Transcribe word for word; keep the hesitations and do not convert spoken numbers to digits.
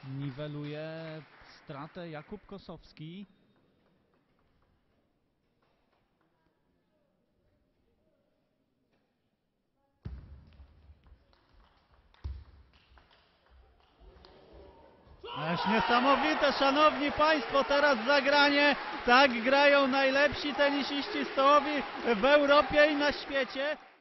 Niweluje stratę Jakub Kosowski. Ależ niesamowite, szanowni państwo, teraz zagranie. Tak grają najlepsi tenisiści stołowi w Europie i na świecie.